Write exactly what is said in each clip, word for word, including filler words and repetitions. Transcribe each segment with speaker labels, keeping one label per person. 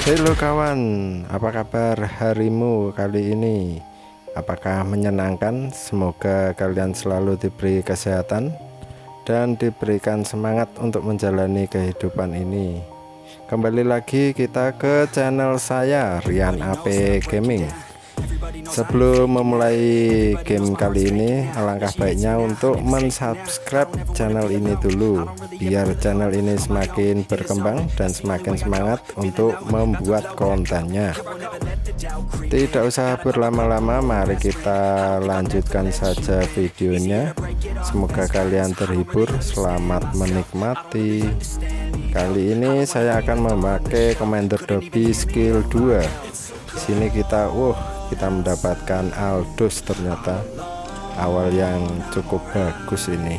Speaker 1: Halo kawan, apa kabar harimu kali ini? Apakah menyenangkan? Semoga kalian selalu diberi kesehatan dan diberikan semangat untuk menjalani kehidupan ini. Kembali lagi kita ke channel saya, Rian A P Gaming. Sebelum memulai game kali ini, alangkah baiknya untuk mensubscribe channel ini dulu, biar channel ini semakin berkembang dan semakin semangat untuk membuat kontennya. Tidak usah berlama-lama, mari kita lanjutkan saja videonya. Semoga kalian terhibur, selamat menikmati. Kali ini saya akan memakai Commander Dobby skill dua. Di sini kita, wah, kita mendapatkan Aldous, ternyata awal yang cukup bagus ini.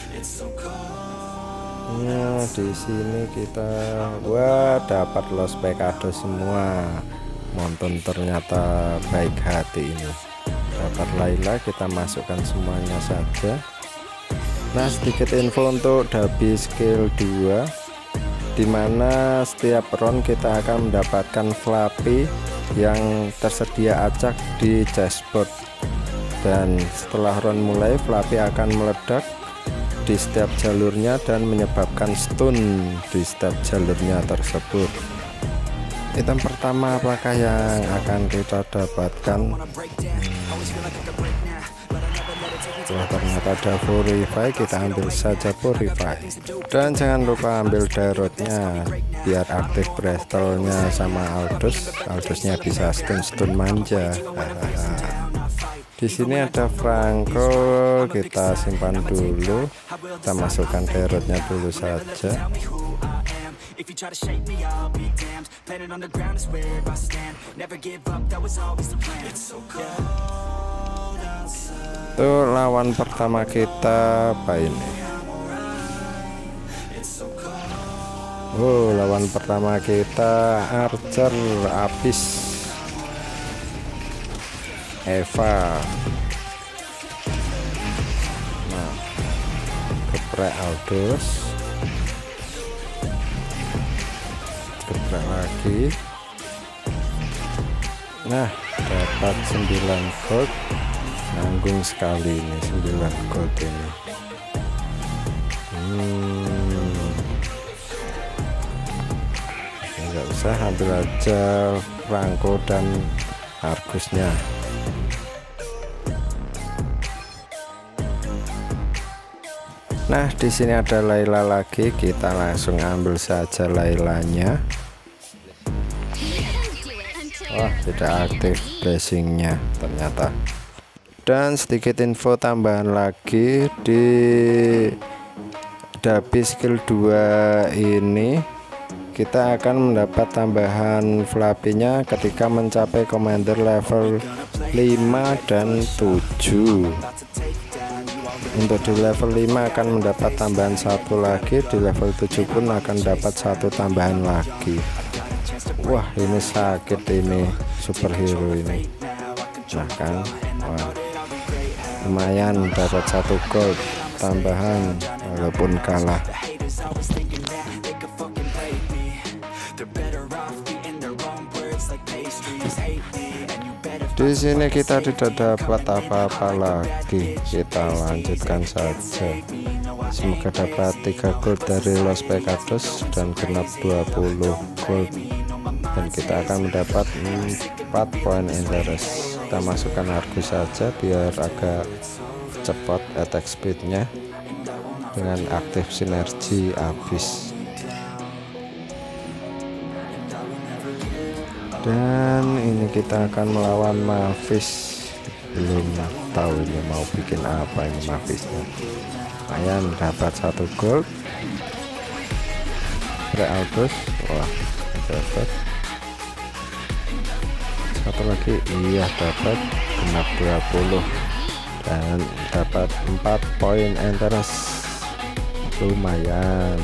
Speaker 1: Nah, di sini kita, wah, dapat Los Pecados semua. Monton ternyata baik hati ini. Dapat Layla, kita masukkan semuanya saja. Nah, sedikit info untuk Dobby skill dua, dimana setiap round kita akan mendapatkan Flappy yang tersedia acak di chessboard, dan setelah round mulai Flappy akan meledak di setiap jalurnya dan menyebabkan stun di setiap jalurnya tersebut. Item pertama apakah yang akan kita dapatkan? Wah, ternyata ada Purify, kita ambil saja Purify. Dan jangan lupa ambil Darotnya biar aktif Bristolnya sama Aldous. Aldousnya bisa stun-stun manja. Di sini ada Franco, kita simpan dulu. Kita masukkan Darotnya dulu saja. Tuh, lawan pertama kita apa ini? Oh, lawan pertama kita Archer Abyss Eva. Nah, geprek Aldous, geprek lagi. Nah, dapat sembilan gold. Nanggung sekali ini sembilan gold ini. Hmm. Enggak usah, ambil aja Franco dan Argusnya. Nah, di sini ada Layla lagi, kita langsung ambil saja Laylanya. Wah, tidak aktif blessingnya ternyata. Dan sedikit info tambahan lagi, di Dobby skill dua ini kita akan mendapat tambahan Flappy-nya ketika mencapai Commander level lima dan tujuh. Untuk di level lima akan mendapat tambahan satu lagi, di level tujuh pun akan dapat satu tambahan lagi. Wah, ini sakit ini superhero ini. Nah kan, wah, lumayan dapat satu gold tambahan walaupun kalah. Di sini kita tidak dapat apa-apa lagi, kita lanjutkan saja. Semoga dapat tiga gold dari Los Pecados dan genap dua puluh gold, dan kita akan mendapat empat poin interest. Kita masukkan Argus saja biar agak cepat attack speednya dengan aktif sinergi Abyss. Dan ini kita akan melawan Mavis. Belum tahu ini mau bikin apa ini Mavisnya. Lumayan dapat satu gold. Pre-Aldous, wah, dapat satu lagi, iya dapat genap dua puluh dan dapat empat poin interest. Lumayan.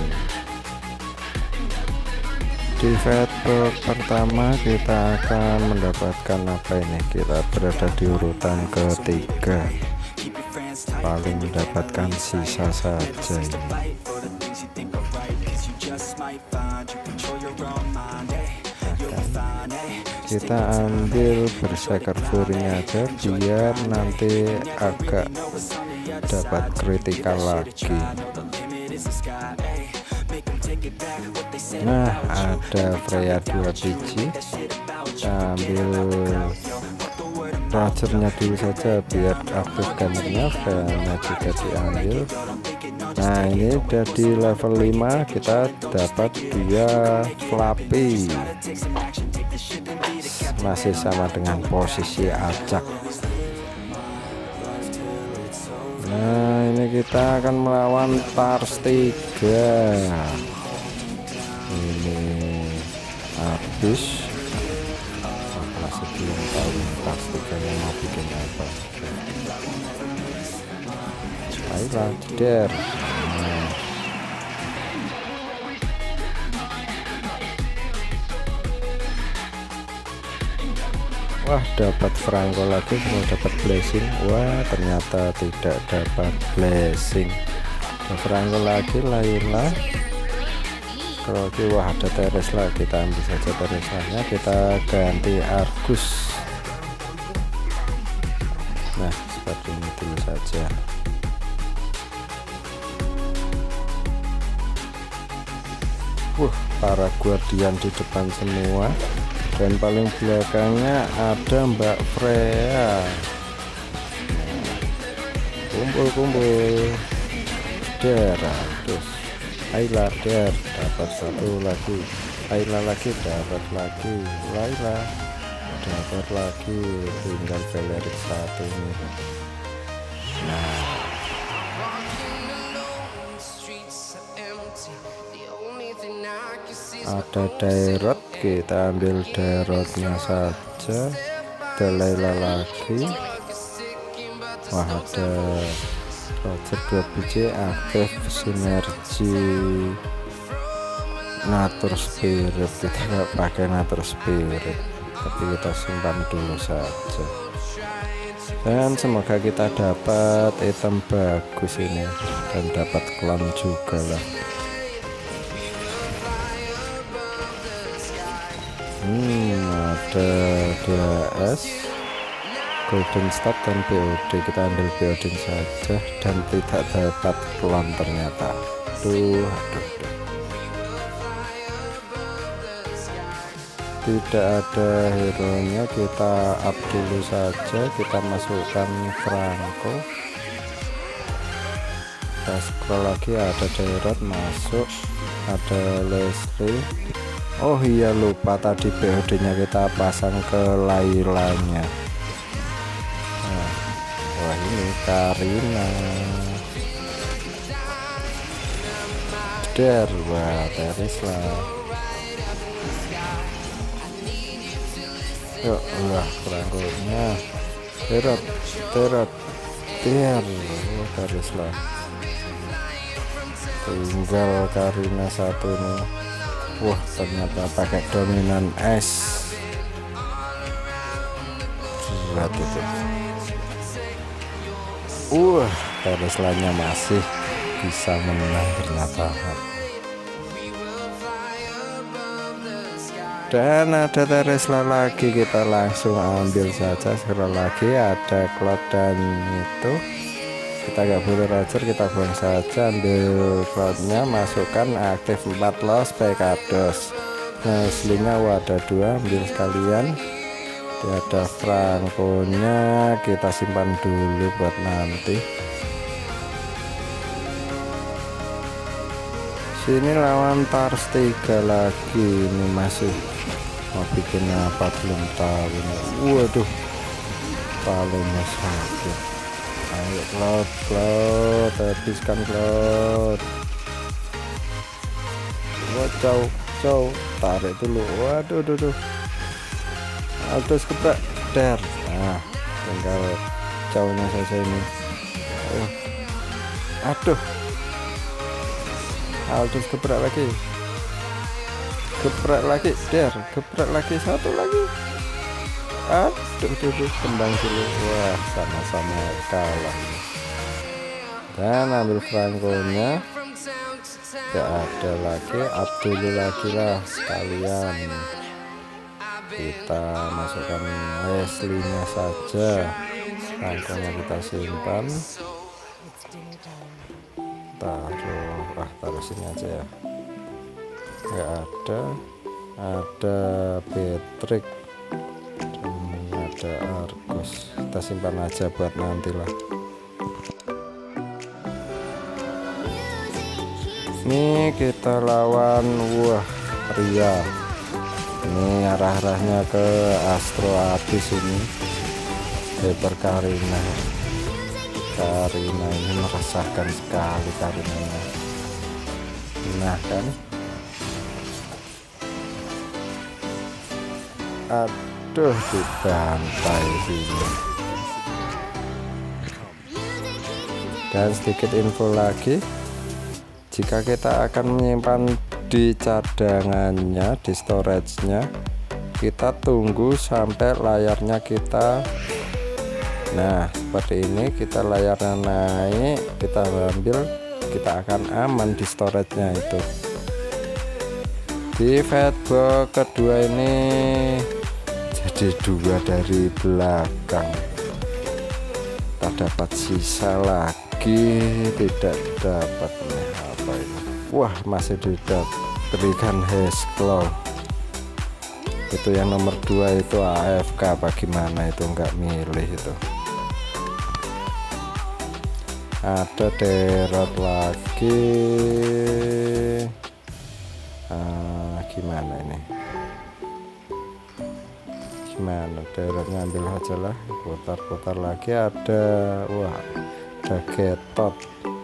Speaker 1: Di fatbox pertama kita akan mendapatkan apa ini? Kita berada di urutan ketiga, paling mendapatkan sisa saja ini. Nah, kita ambil berserker fury aja biar nanti agak dapat kritikal lagi. Nah, ada Freya dua biji, kita ambil Rogernya dulu saja biar aktif gunnernya. Freya juga diambil. Nah, ini udah di level lima, kita dapat dua Flappy, masih sama dengan posisi acak. Nah, ini kita akan melawan Tars tiga. Ini habis. Oh, masih belum tahu Tars tiga yang mau bikin apa. Ayolah, der. Nah. Wah, dapat Franco lagi, mau dapat blessing. Wah, ternyata tidak dapat blessing. Ada Franco lagi, Layla. Kalau wah ada Teresla, kita ambil saja Tereslanya, kita ganti Argus. Nah, seperti ini dulu saja. Wah, para guardian di depan semua. Dan paling belakangnya ada Mbak Freya. Kumpul-kumpul. Der, terus Ayla, der, dapat satu lagi. Ayla lagi, dapat lagi. Layla, dapat lagi. Tinggal Valerik satu nih. Nah, ada Dairot, kita ambil Dairotnya saja. Ada Layla lagi. Wah, ada Roger dua biji, aktif sinergi Natur Spirit. Kita nggak pakai Natur Spirit, tapi kita simpan dulu saja. Dan semoga kita dapat item bagus ini dan dapat klon juga lah. Hmm, ada D S, Golden Star dan B O D. Kita ambil B O D saja dan tidak dapat klon ternyata. Tuh, aduh, aduh. Tidak ada hero nya, kita up dulu saja. Kita masukkan Franco. Kita scroll lagi, ada Dairot masuk, ada Leslie. Oh iya, lupa tadi B O D nya kita pasang ke Laylanya. Nah, wah ini Karina, der, wah Teresla. Yuk, wah Franco-nya Terot, Terot, der, oh, Teresla. Tinggal Karina satu nih. Wah, ternyata pakai dominan es. Lihat itu. Wah, Tereslanya masih bisa menang ternyata. Dan ada Teresla lagi, kita langsung ambil saja. Scroll lagi, ada Cloud dan itu. Kita gak boleh Roger, kita buang saja. Ambil Cloudnya, masukkan, aktif empat los Pekados. Nah, selingnya ada dua, ambil sekalian. Ada Franco-nya, kita simpan dulu buat nanti. Sini lawan Tars tiga lagi, ini masih mau bikin apa belum tahu nih. Waduh, palingnya sakit. Ayo Cloud, Cloud, habiskan Cloud. Wah, jauh, jauh, tarik dulu. Waduh, duh, duh. Aldos kebrak, der. Nah, tinggal jauhnya saja ini. Ayo. Aduh, Aldos gebrak lagi, gebrak lagi, der, gebrak lagi, satu lagi. Aduh, tuh, tuh, kembang dulu. Wah, sama-sama kalah. Dan ambil Franco-nya, gak ada lagi. Up dulu lagi lah sekalian. kita masukkan Leslie-nya saja, rangkanya kita simpan, taruh ah taruh sini aja ya, nggak ada ada Patrick, ada Argus, kita simpan aja buat nantilah. Ini kita lawan wah Ria, ini arah-arahnya ke Astro Abyss, ini Hyper Karina. Karina ini meresahkan sekali Karinanya. Nah kan, aduh dibantai sini. Dan sedikit info lagi, jika kita akan menyimpan di cadangannya, di storage-nya, kita tunggu sampai layarnya kita, nah seperti ini, kita layarnya naik, kita ambil, kita akan aman di storage-nya itu. Di fatbox kedua ini jadi dua dari belakang, tak dapat sisa lagi, tidak dapat nih, apa ini, wah masih tidak berikan Hexclaw. Itu yang nomor dua itu A F K bagaimana itu, nggak milih itu. Ada Derot lagi, ah, gimana ini, gimana Derotnya, ambil aja lah, putar-putar lagi. Ada wah ada Getot,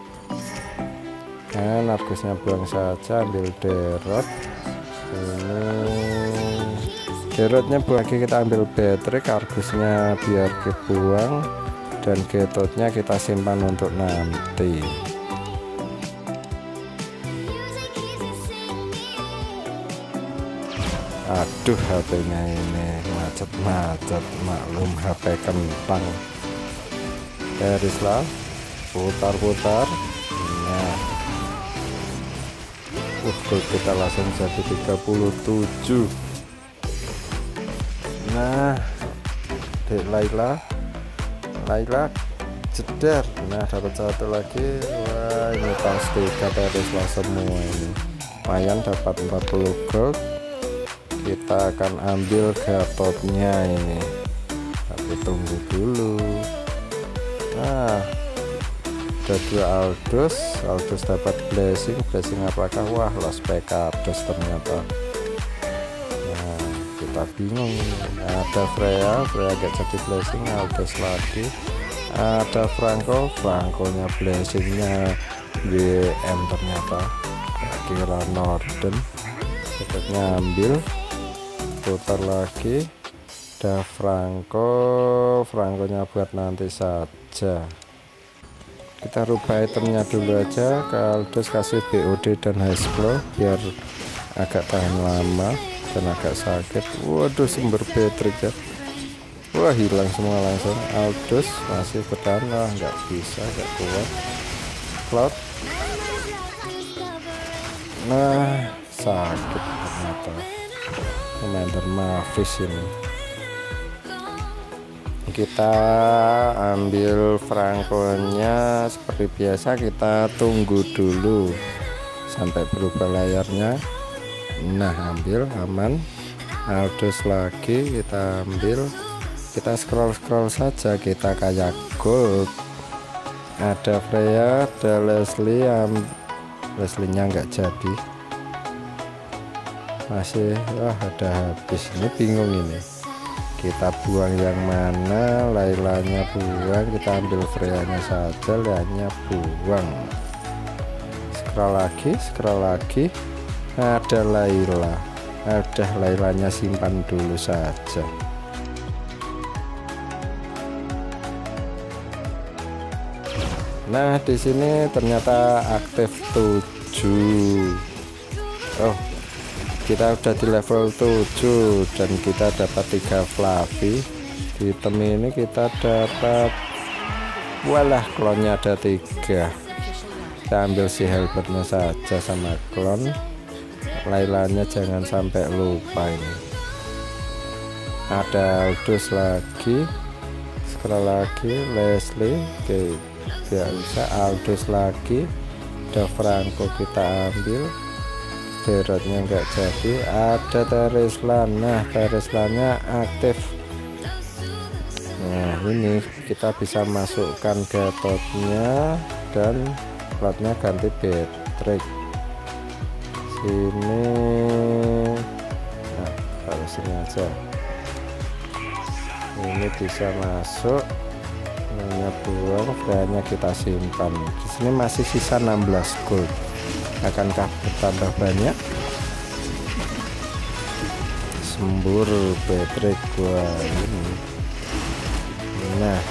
Speaker 1: nah Argusnya buang saja, ambil Derot. Ini Derotnya buang lagi, kita ambil Patrick, Argusnya biar kebuang, dan Getotnya kita simpan untuk nanti. Aduh H P-nya ini macet-macet, maklum H P kentang. Garislah, putar-putar. Nah, uh, kita langsung jadi tiga puluh tujuh. Nah, Dek Laila, Laila jedar. Nah, dapat satu lagi. Wah, ini pasti Garislah semua ini. Lumayan dapat empat puluh gold. Kita akan ambil Gatotnya ini, tapi tunggu dulu. Nah, ada dua Aldous, Aldous dapat blessing, blessing apakah? Wah, lost P K Aldous ternyata. Nah, kita bingung. Ada Freya, Freya gak jadi blessing, Aldous lagi. Ada Franco, Franco-nya blessingnya W M ternyata. Kira Norden, tiketnya ambil, putar lagi. Ada Franco, Franco-nya buat nanti saja. Kita rubah itemnya dulu aja, ke Aldous kasih B O D dan Hexclaw biar agak tahan lama dan agak sakit. Waduh, sumber Patrick ya, wah hilang semua langsung. Aldous masih bertahan, lah nggak bisa, nggak kuat. Cloud, nah sakit ternyata. Commander Mavis ini. Kita ambil Franco-nya seperti biasa, kita tunggu dulu sampai berubah layarnya. Nah, ambil aman. Aldous lagi kita ambil, kita scroll-scroll saja, kita kayak gold. Ada Freya, ada Leslie, um, Leslie-nya nggak jadi, masih wah ada habis. Ini bingung ini, kita buang yang mana? Lailanya buang, kita ambil Freya-nya saja, Leanya buang. Scroll lagi, scroll lagi, ada Laila, ada Lailanya simpan dulu saja. Nah, di sini ternyata aktif tujuh. Oh, kita udah di level tujuh dan kita dapat tiga Fluffy. Di item ini kita dapat, walah, klonnya ada tiga. Kita ambil si Helpernya saja sama klon. Lailanya jangan sampai lupa ini. ada Aldous lagi, scroll lagi, Leslie, oke biasa, Aldous lagi, ada Franco kita ambil, Derotnya enggak jadi, ada Tereslan. Nah Tereslannya aktif. Nah ini kita bisa masukkan Gatotnya dan platnya ganti Beatrix sini. Nah taruh sini aja, ini bisa masuk, ini buang, Freya-nya kita simpan. Di sini masih sisa enam belas gold. Akankah bertambah banyak? Sembur Beatrix gua ini. Nah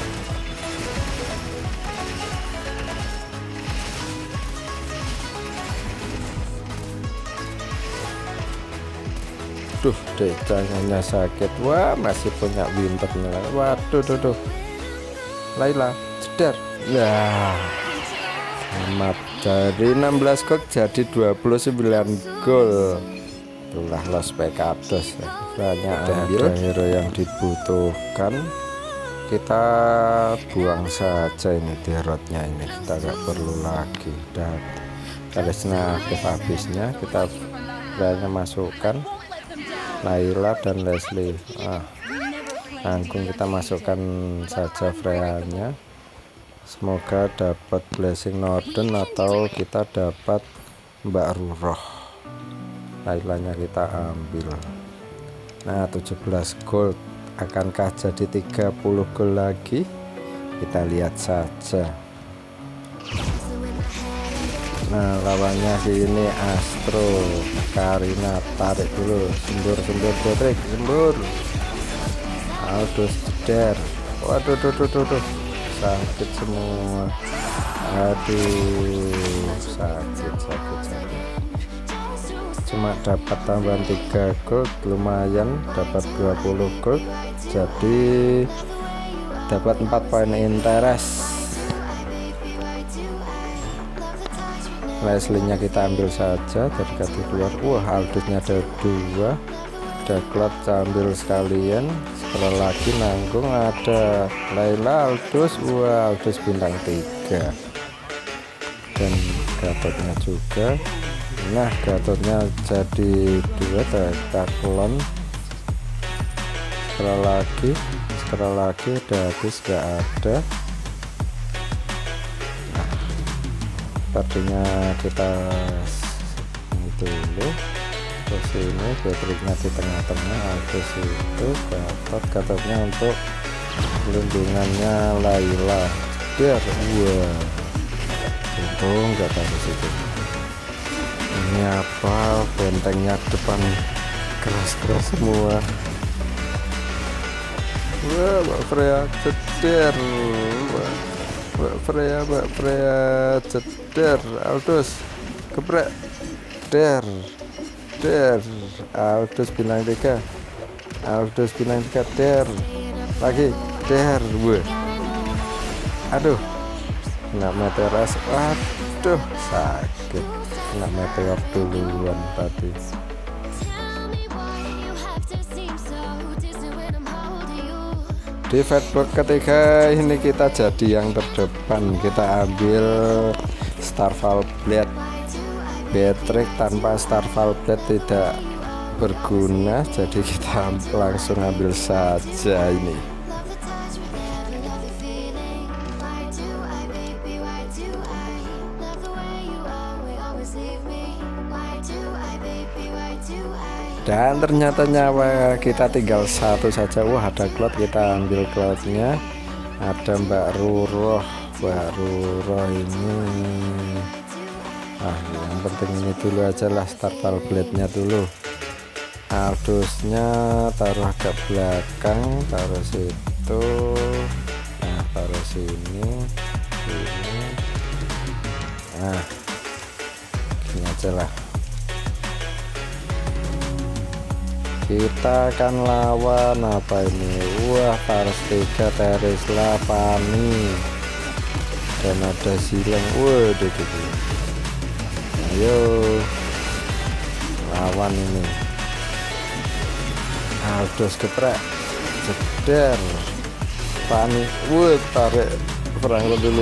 Speaker 1: duh deh tangannya sakit. Wah masih punya winternya. Waduh tuh tuh Layla ceder. Nah selamat, dari enam belas gol jadi dua puluh sembilan gol. Itulah Los Pecados. Banyak ada hero yang dibutuhkan, kita buang saja ini Derotnya, ini kita nggak perlu lagi. Dan Kalisnya aktif habisnya, kita banyak masukkan Layla dan Leslie. Ah, langsung kita masukkan saja Freya-nya. Semoga dapat Blessing Norden atau kita dapat Mbak Ruroh. Laylanya kita ambil. Nah tujuh belas gold, akankah jadi tiga puluh gold lagi? Kita lihat saja. Nah lawannya sini Astro, Karina, tarik dulu, sembur-sembur Beatrix, sembur, Aldous ceder. Waduh tuh tuh tuh tuh sakit semua. Aduh sakit sakit sakit. Cuma dapat tambahan tiga gold, lumayan, dapat dua puluh gold, jadi dapat empat poin interest. Leslie-nya kita ambil saja dari kartu keluar. Wah Aldous-nya ada dua, ada Cloud ambil sekalian. Scroll lagi nanggung, ada Layla, Aldous. Wah Aldous bintang tiga dan Gatotnya juga. Nah Gatotnya jadi dua, ada klon. Scroll lagi, scroll lagi, udah habis, gak ada. Tadinya kita ini dulu, terus ini Beatrix-nya di tengah-tengah, Aldous itu Gatot, Gatotnya untuk pelindungannya Layla. Biar wah untung nggak tahu situ. Ini apa, bentengnya depan keras-keras semua. Wah Mbak Freya ceder, Mbak Freya, Mbak Freya ceder, Aldous geprek, der, der, Aldous bintang tiga, Aldous bintang tiga, der, lagi, der, wah, aduh, nggak meteoras, waduh, sakit, nggak meteor duluan tadi. Di fatbox ketiga ini kita jadi yang terdepan, kita ambil Starfall Blade. Beatrix tanpa Starfall Blade tidak berguna, jadi kita langsung ambil saja ini. Dan ternyata nyawa kita tinggal satu saja. Wah ada Cloud, kita ambil Cloudnya. Ada Mbak Ruroh, Mbak Ruroh ini. Ah yang penting ini dulu aja lah, Starfall Blade-nya dulu. Aldous-nya taruh agak belakang, taruh situ. Nah taruh sini, sini. Nah ini aja lah. Kita akan lawan apa ini? Wah Paras tiga, Teresla, Fanny, dan ada Silang. Waduh gitu. Ayo lawan ini. Aldous geprek, jeder panik, wuh tarik perangko dulu.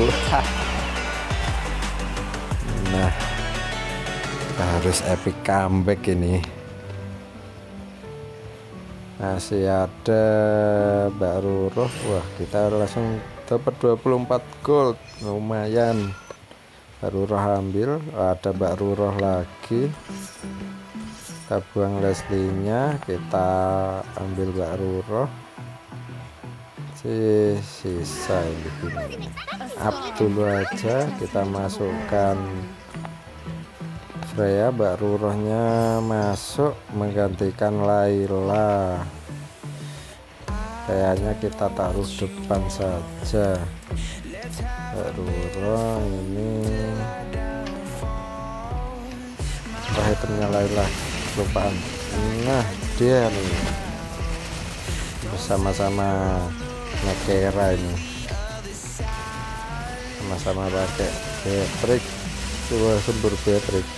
Speaker 1: Nah, harus epic comeback ini. Masih ada Mbak Roroh. Wah, kita langsung dapat dua puluh empat gold, lumayan. Mbak Roroh ambil, ada Mbak Roroh lagi. Kita buang Leslie-nya, kita ambil Mbak Roroh. Si sisa ini up dulu aja, kita masukkan Freya. Mbak Rorohnya masuk menggantikan Layla. Kayaknya kita taruh depan saja. Mbak Roroh ini apa itemnya Layla, lupaan. Nah, dia nih bersama-sama Nekera ini, sama-sama pakai Patrick. Coba sembur Patrick.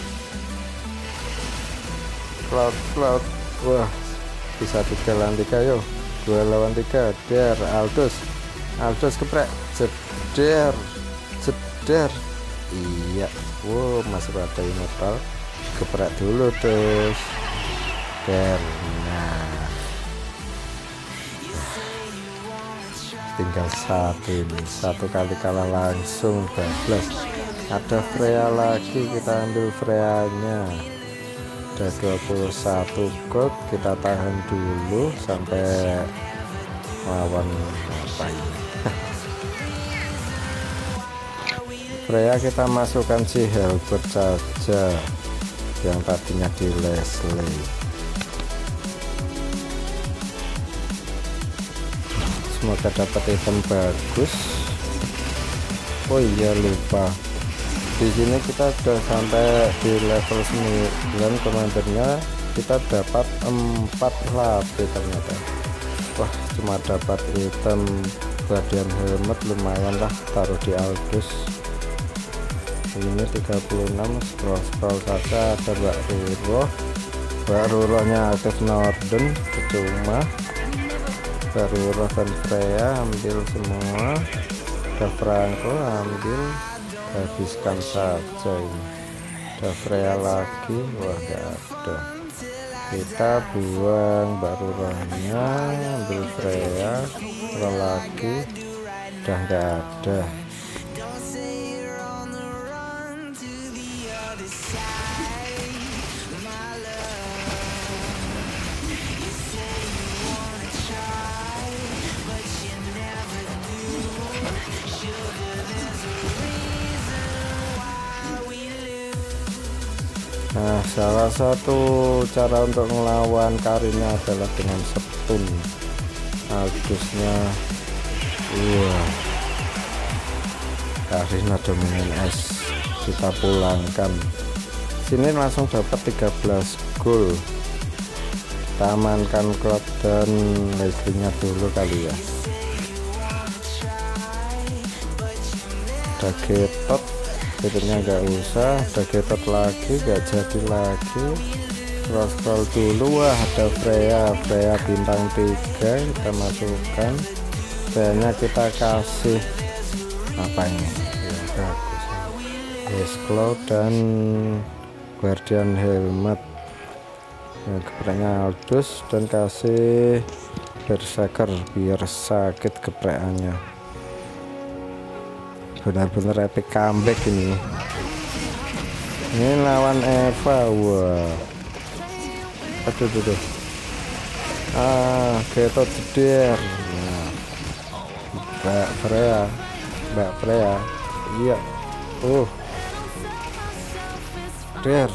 Speaker 1: Cloud Cloud, wah bisa tiga lawan tiga, yo dua lawan tiga. Der Aldous, Aldous keprek, jeder jeder. Iya, wow masih ada immortal, keprek dulu terus. Der, nah tinggal satu ini, satu kali kalah langsung bablas. Ada Freya lagi, kita ambil Freya-nya. Ada dua puluh satu gold, kita tahan dulu sampai lawan apa ini. Freya kita masukkan si Helbert saja yang tadinya di Leslie. Semoga dapat item bagus. Oh iya, lupa, di sini kita sudah sampai di level sembilan. Komandernya kita dapat empat lapis ternyata. Wah, cuma dapat item Guardian Helmet, lumayan lah, taruh di Aldous. Ini tiga puluh enam, scroll scroll saja. Ada Mbak Roroh, Mbak Rorohnya aktif Northern, percuma. Mbak Roroh dan Freya ambil semua. Ada Franco ambil, habiskan saja ini. Ada Freya lagi, wah gak ada, kita buang Mbak Rorohnya, ambil Freya. Kalau lagi udah gak ada. Nah, salah satu cara untuk melawan Karina adalah dengan stun. Aldous-nya, wah, Karina dominan es, kita pulangkan. Sini langsung dapat tiga belas gold. Kita amankan Cloud dan Leslie-nya dulu kali ya. Ada Getot, Getotnya nggak usah. Ada Getot lagi, nggak jadi lagi. Scroll scroll dulu. Wah, ada Freya, Freya bintang tiga, kita masukkan. Freya-nya kita kasih apa ini ya, bagus yes, Cloud dan Guardian Helmet. Yang gepreknya Aldous, dan kasih Berserker biar sakit geprekannya. Benar-benar epic comeback ini. Ini lawan Eva, wah, aduh aduh, aduh. Ah, Getot jeder. Nah, Mbak Freya, Mbak Freya, iya, uh, der,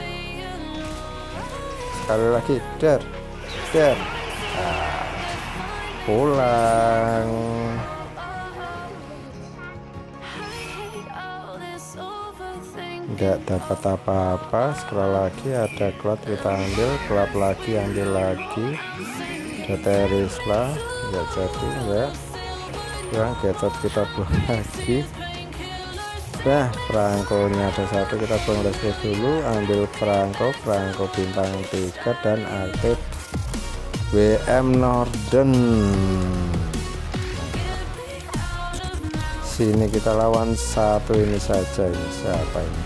Speaker 1: sekali lagi der, der, ah, pulang. Nggak dapat apa-apa. Scroll lagi, ada Cloud, kita ambil. Cloud lagi, ambil lagi. Ada Terisla, nggak jadi ya. Yang Getot kita buang lagi. Nah, Franco-nya ada satu, kita buang dulu. Ambil Franco, Franco bintang tiga dan aktif W M Norden. Sini kita lawan satu ini saja. Ini siapa ini?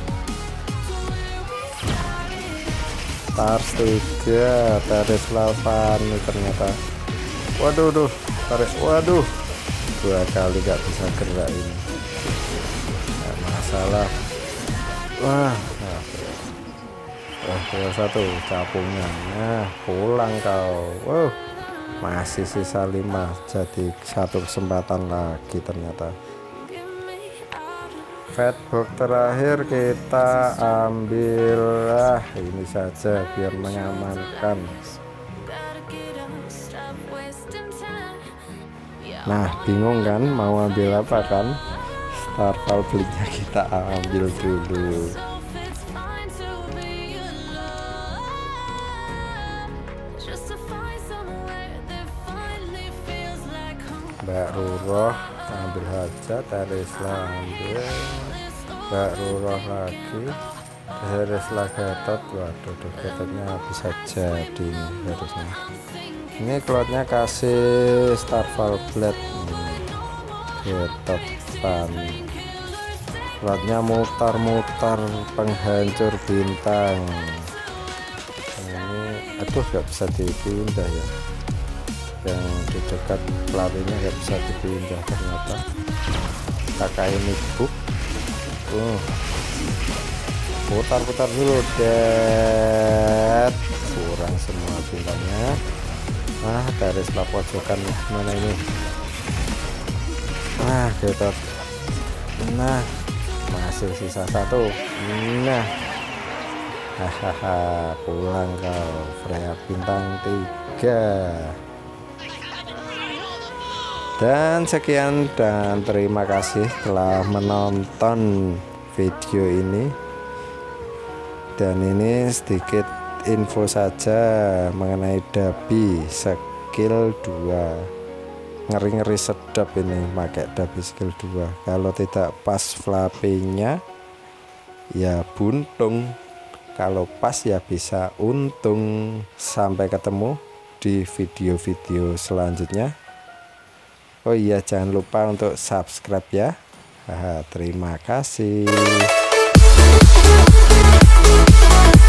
Speaker 1: Stars tiga Taris Lavani ternyata. Waduh, duh, tarik. Waduh, dua kali gak bisa gerak ini. Gak masalah. Wah, nah. Wah, tinggal satu capungnya. Nah, pulang kau. Wow, masih sisa lima. Jadi satu kesempatan lagi ternyata. Fatbox terakhir kita ambil lah ini saja biar mengamankan. Nah, bingung kan mau ambil apa kan? Star Valve-nya kita ambil dulu. Mbak Ruroh ambil hajat, Tarisla ambil, Mbak Ruroh lagi, Tarisla Gatot. Waduh, Gatotnya bisa jadi nih harusnya. Ini klotnya kasih Star Valve Blade, Gatot pan. Klotnya mutar-mutar penghancur bintang. Ini aduh gak bisa dipindah ya. Yang di dekat pelarinya nggak bisa dipindah ternyata. Kakak ini buk, uh, putar-putar dulu, dead, kurang semua bintangnya. Nah, dari sebelah pojokan mana ini? Nah, Gatot. Nah, masih sisa satu. Nah, hahaha, pulang kau, Freya bintang tiga. Dan sekian dan terima kasih telah menonton video ini. Dan ini sedikit info saja mengenai Dabi skill dua. Ngeri-ngeri sedap ini pakai Dabi skill dua. Kalau tidak pas flappingnya ya buntung, kalau pas ya bisa untung. Sampai ketemu di video-video selanjutnya. Oh iya, jangan lupa untuk subscribe ya. Haha, terima kasih.